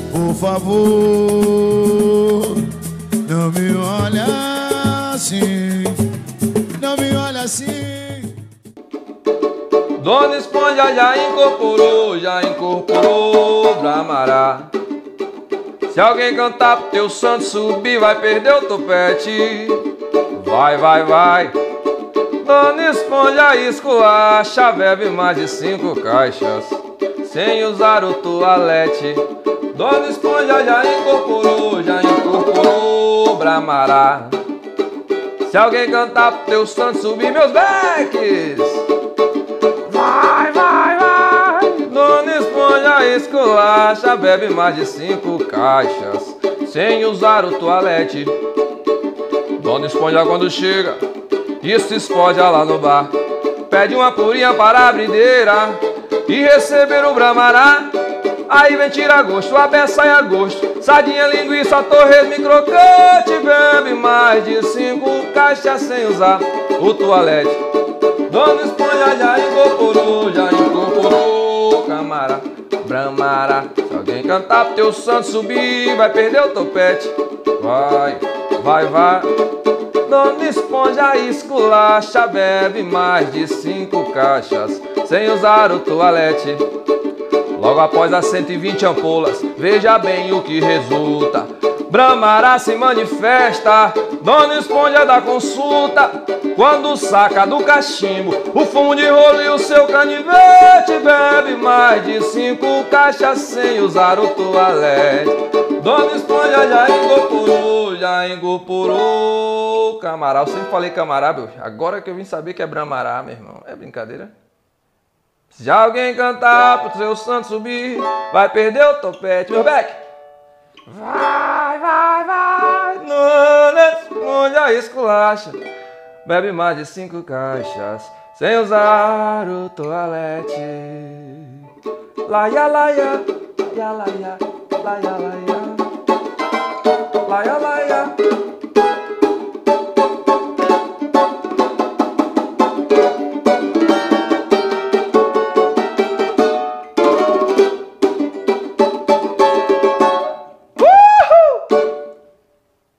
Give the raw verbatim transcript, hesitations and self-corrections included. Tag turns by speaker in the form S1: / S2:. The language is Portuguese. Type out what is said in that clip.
S1: Por favor, não me olha assim, não me olha assim.
S2: Dona Esponja já incorporou, já incorporou Bramará. Se alguém cantar pro teu santo subir, vai perder o topete. Vai, vai, vai. Dona Esponja esculacha, bebe mais de cinco caixas sem usar o toalete. Dona Esponja já incorporou, já incorporou Bramará. Se alguém cantar pro teu santo subir, meus becks. Vai, vai, vai. Dona Esponja esculacha, bebe mais de cinco caixas sem usar o toalete. Dona Esponja quando chega e se esponja lá no bar, pede uma purinha para a brideira e receber o Bramará. Aí vem tira gosto, a beça e a gosto, sardinha, linguiça, torresmo e crocante. Bebe mais de cinco caixas sem usar o toalete. Dona Esponja já incorporou, já incorporou Camará, Bramará. Se alguém cantar pro teu santo subir, vai perder o topete. Vai, vai, vai. Dona Esponja esculacha, bebe mais de cinco caixas sem usar o toalete. Logo após as cento e vinte ampolas, veja bem o que resulta. Bramará se manifesta, Dona Esponja dá consulta. Quando saca do cachimbo o fumo de rolo e o seu canivete, bebe mais de cinco caixas sem usar o toalete. Dona Esponja já incorporou, já incorporou Camará. Eu sempre falei Camará, meu. Agora que eu vim saber que é Bramará, meu irmão. É brincadeira? Se alguém cantar pro seu santo subir, vai perder o topete, meu beck. Vai, vai, vai. Dona Esponja esculacha, bebe mais de cinco caixas sem usar o toalete. Laia, laia, laia, laia, laia, laia, laia, laia.